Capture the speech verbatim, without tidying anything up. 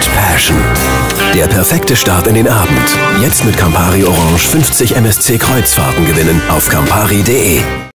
Passion. Der perfekte Start in den Abend. Jetzt mit Campari Orange fünfzig M S C Kreuzfahrten gewinnen auf campari punkt de.